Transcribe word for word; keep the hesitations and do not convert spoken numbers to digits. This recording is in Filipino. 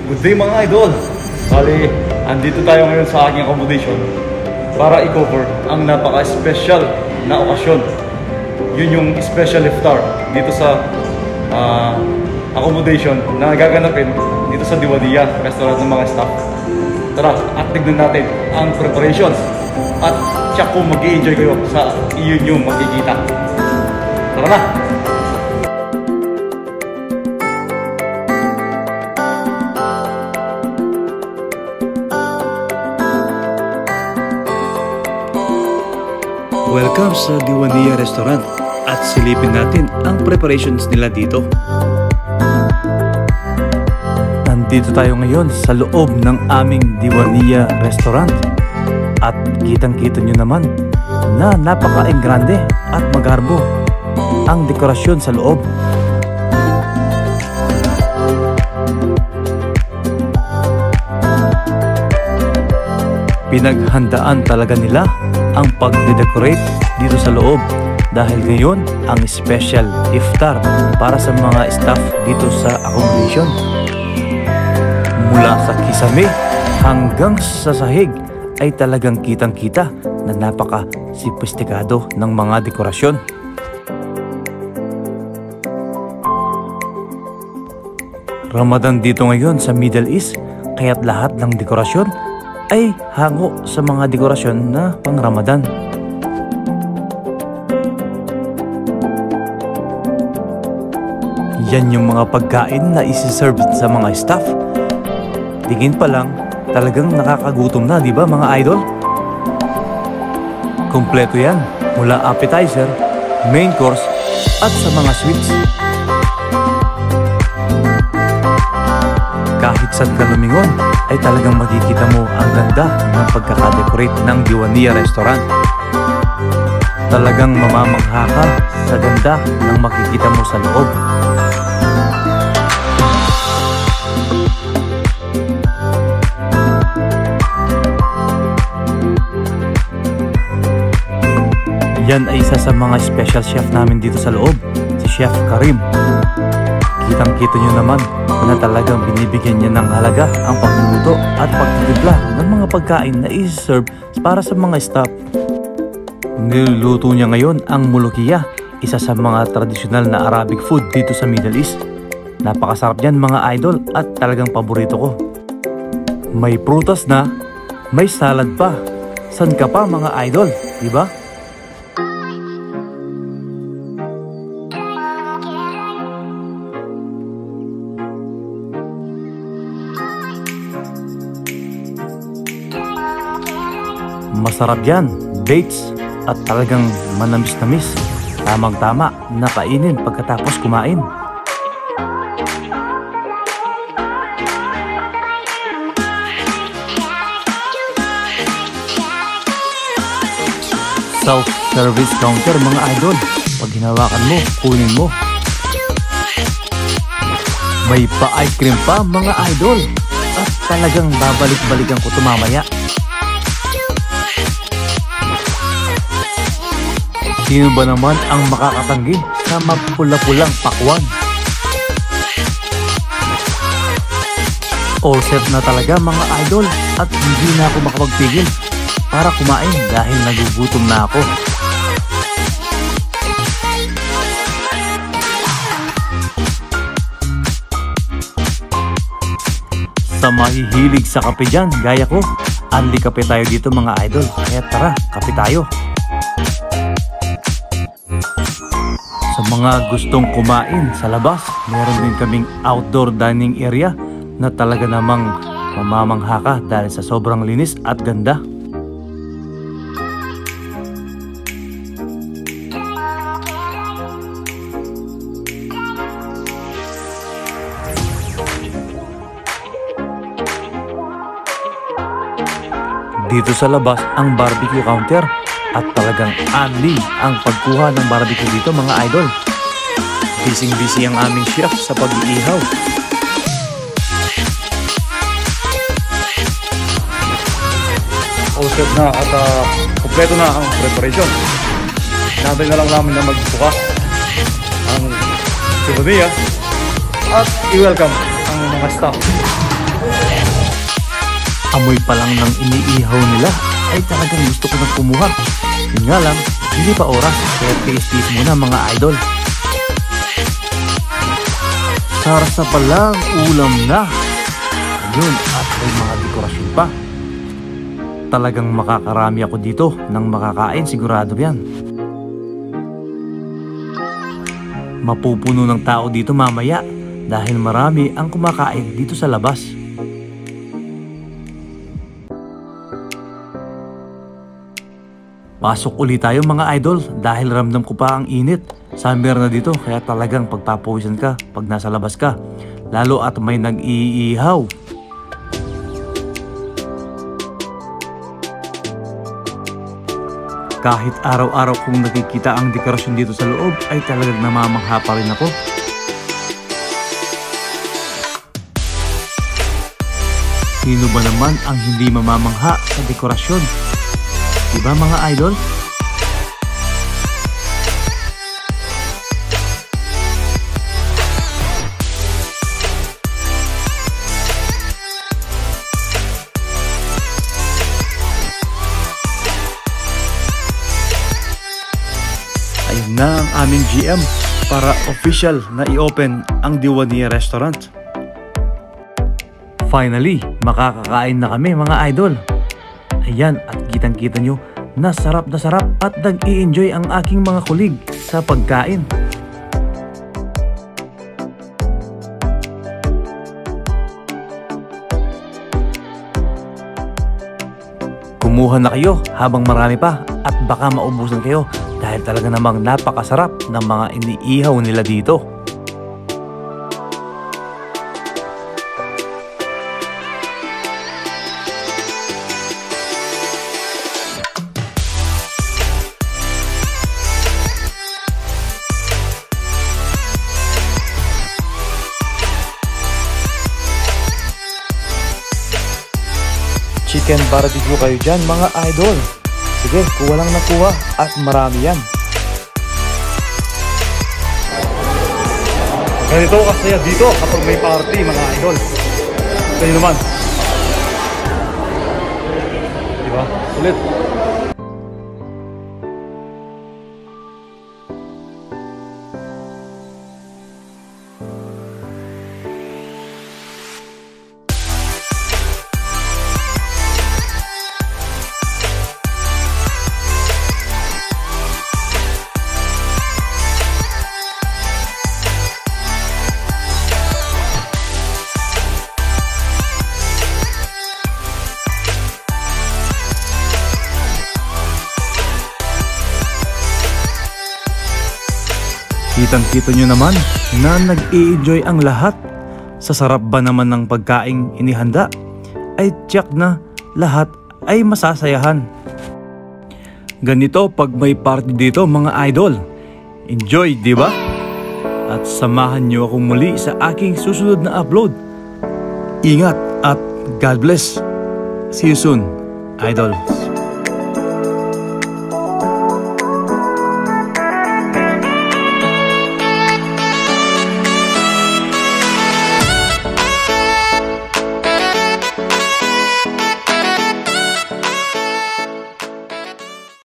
Good day mga idol! Bali, andito tayo ngayon sa aking accommodation para i-cover ang napaka-special na okasyon. Yun yung special iftar dito sa uh, accommodation na gaganapin dito sa Diwania restaurant ng mga staff. Tara, at tignan natin ang preparations at tiyak kung mag-i-enjoy kayo sa iyon yung makikita. Tara na! Welcome sa Diwania Restaurant at silipin natin ang preparations nila dito. Nandito tayo ngayon sa loob ng aming Diwania Restaurant at kitang-kita nyo naman na napaka-engrande at magarbo ang dekorasyon sa loob. Pinaghandaan talaga nila ang pag-decorate dito sa loob dahil ngayon ang special iftar para sa mga staff dito sa accommodation. Mula sa kisame hanggang sa sahig ay talagang kitang-kita na napaka-sophisticado ng mga dekorasyon. Ramadan dito ngayon sa Middle East kaya't lahat ng dekorasyon ay hango sa mga dekorasyon na pang Ramadan. Yan yung mga pagkain na isi-serve sa mga staff. Tingin pa lang, talagang nakakagutom na, di ba mga idol? Kompleto yan, mula appetizer, main course, at sa mga sweets. Kahit saan ka lumingon, ay talagang makikita mo ang ganda ng pagkakadecorate ng Diwania Restaurant. Talagang mamamangha ka sa ganda ng makikita mo sa loob. Yan ay isa sa mga special chef namin dito sa loob, si Chef Karim. Kitang-kita nyo naman na talagang binibigyan niya ng halaga ang pagluluto at pagtitimpla ng mga pagkain na i-serve para sa mga staff. Niluluto niya ngayon ang mulukiya, isa sa mga tradisyonal na Arabic food dito sa Middle East. Napakasarap yan mga idol at talagang paborito ko. May prutas na, may salad pa. San ka pa mga idol, di ba? Masarap yan, dates at talagang manamis-namis. Tamang-tama na kainin pagkatapos kumain. Self-service counter mga idol. Pag hinawakan mo, kunin mo. May pa-ice cream pa mga idol. At talagang babalik-balikan ko ito mamaya. Sino ba naman ang makakatanggi sa mapula-pulang pakwan? All set na talaga mga idol at hindi na ako makapagpigil para kumain dahil nagugutom na ako. Sa mahihilig sa kape dyan, gaya ko, anli kape tayo dito mga idol. Kaya tara, kape tayo. Sa mga gustong kumain sa labas, meron din kaming outdoor dining area na talaga namang mamamangha ka dahil sa sobrang linis at ganda. Dito sa labas ang barbecue counter. At talagang anli ang pagkuha ng barbecue dito mga idol. Busy-busy ang aming chef sa pag-iihaw. All set na at uh, kompleto na ang preparation. Hinabay na lang namin na magbukas ang Diwania at i-welcome ang mga staff. Amoy pa lang ng iniihaw nila ay talagang gusto ko nang kumuha. Yun nga lang, hindi pa oras, kaya taste-taste muna mga idol. Sarsa pa lang, ulam na. Ayun, at may mga dekorasyon pa. Talagang makakarami ako dito ng makakain, sigurado yan. Mapupuno ng tao dito mamaya dahil marami ang kumakain dito sa labas. Pasok ulit tayo mga idol dahil ramdam ko pa ang init. Summer na dito kaya talagang pagpapawisan ka pag nasa labas ka. Lalo at may nag-iihaw. Kahit araw-araw kong nakikita ang dekorasyon dito sa loob ay talagang namamangha pa rin ako. Sino ba naman ang hindi mamamangha sa dekorasyon? Diba mga idol? Ayun na ang aming G M para official na i-open ang Diwania Restaurant. Finally, makakakain na kami mga idol. Ayan, at kitang-kita nyo na sarap na sarap at nag-i-enjoy ang aking mga kulig sa pagkain. Kumuha na kayo habang marami pa at baka maubusan kayo dahil talaga namang napakasarap ng mga iniihaw nila dito. Chicken barbecue kayo dyan mga idol. Sige, kuha lang na kuha at marami yan. Ganito kasaya dito kapag may party mga idol. Kayo naman. Diba? Ulit. Kitang-kita nyo naman na nag-i-enjoy ang lahat. Sa sarap ba naman ng pagkaing inihanda, ay tiyak na lahat ay masasayahan. Ganito pag may party dito mga idol. Enjoy, di ba? At samahan nyo akong muli sa aking susunod na upload. Ingat at God bless. See you soon, idol.